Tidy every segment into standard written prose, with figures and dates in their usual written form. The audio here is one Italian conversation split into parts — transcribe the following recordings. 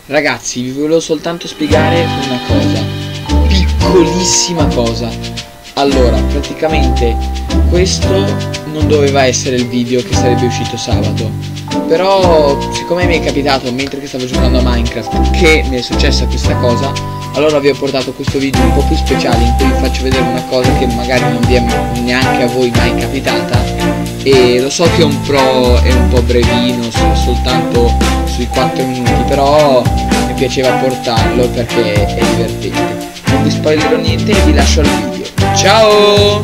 Ragazzi, vi volevo soltanto spiegare una cosa, piccolissima cosa. Allora, praticamente questo non doveva essere il video che sarebbe uscito sabato, però siccome mi è capitato mentre che stavo giocando a Minecraft che mi è successa questa cosa, allora vi ho portato questo video un po' più speciale in cui vi faccio vedere una cosa che magari non vi è neanche a voi mai capitata. E lo so che è un po' brevino, soltanto sui 4 minuti, però mi piaceva portarlo perché è divertente. Non vi spoilerò niente e vi lascio al video. Ciao!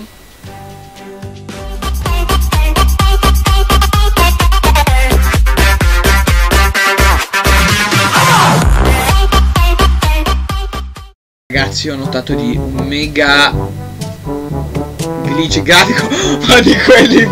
Ragazzi, ho notato di un mega glitch grafico, ma di quelli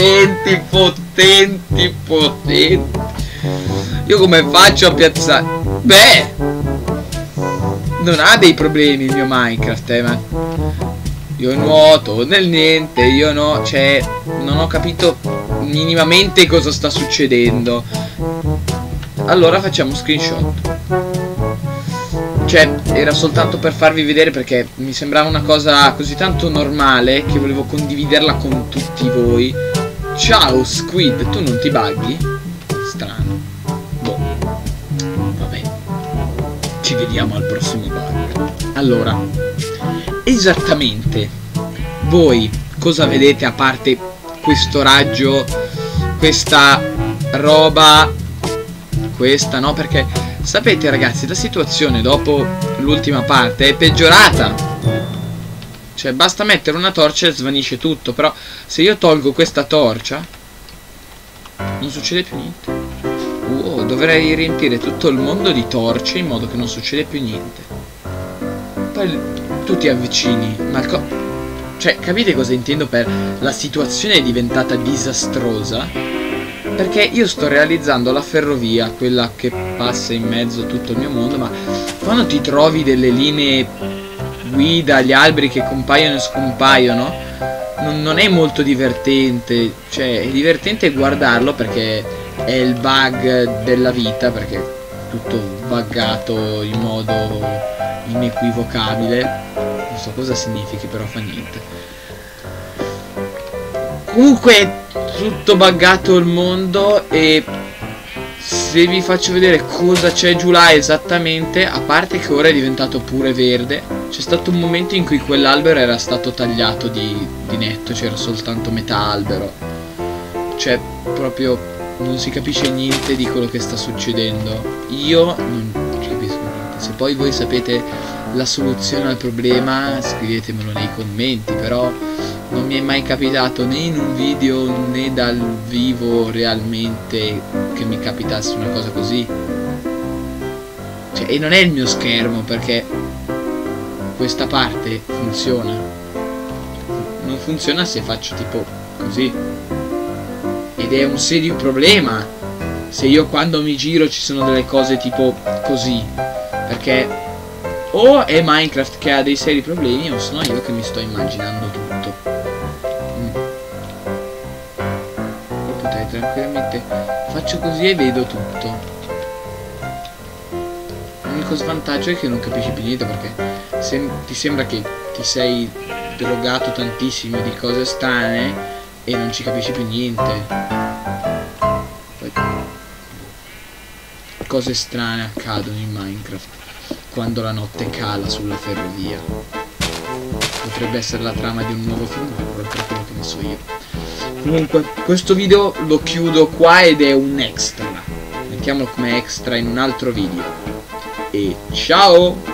potenti. Io come faccio a piazzare? Beh, non ha dei problemi il mio Minecraft, ma io nuoto nel niente, io no, cioè non ho capito minimamente cosa sta succedendo. Allora facciamo screenshot. Cioè, era soltanto per farvi vedere perché mi sembrava una cosa così tanto normale che volevo condividerla con tutti voi. Ciao Squid, tu non ti buggi? Strano. Boh. Vabbè. Ci vediamo al prossimo bug. Allora, esattamente voi cosa vedete a parte questo raggio, questa roba, questa no? Perché sapete ragazzi, la situazione dopo l'ultima parte è peggiorata. Cioè basta mettere una torcia e svanisce tutto. Però se io tolgo questa torcia non succede più niente. Wow, dovrei riempire tutto il mondo di torce in modo che non succede più niente. Poi tu ti avvicini, ma cioè capite cosa intendo per la situazione è diventata disastrosa? Perché io sto realizzando la ferrovia, quella che passa in mezzo a tutto il mio mondo, ma quando ti trovi delle linee guida, gli alberi che compaiono e scompaiono, non è molto divertente. Cioè è divertente guardarlo perché è il bug della vita, perché è tutto buggato in modo inequivocabile. Non so cosa significhi, però fa niente. Comunque tutto buggato il mondo, e se vi faccio vedere cosa c'è giù là esattamente, a parte che ora è diventato pure verde, c'è stato un momento in cui quell'albero era stato tagliato di netto, c'era soltanto metà albero. Cioè proprio non si capisce niente di quello che sta succedendo. Io non capisco niente. Se poi voi sapete la soluzione al problema scrivetemelo nei commenti, però non mi è mai capitato né in un video né dal vivo realmente che mi capitasse una cosa così. Cioè, e non è il mio schermo, perché questa parte funziona. Non funziona se faccio tipo così. Ed è un serio problema se io quando mi giro ci sono delle cose tipo così. Perché o è Minecraft che ha dei seri problemi, o sono io che mi sto immaginando tutto. Tranquillamente faccio così e vedo tutto. L'unico svantaggio è che non capisci più niente, perché se ti sembra che ti sei drogato tantissimo di cose strane e non ci capisci più niente. Poi cose strane accadono in Minecraft quando la notte cala sulla ferrovia. Potrebbe essere la trama di un nuovo film horror, per quello che ne so io. Comunque questo video lo chiudo qua ed è un extra. Mettiamolo come extra in un altro video. E ciao!